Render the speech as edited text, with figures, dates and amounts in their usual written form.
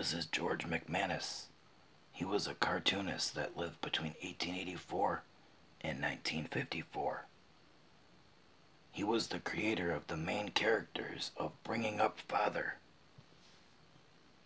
This is George McManus. He was a cartoonist that lived between 1884 and 1954. He was the creator of the main characters of Bringing Up Father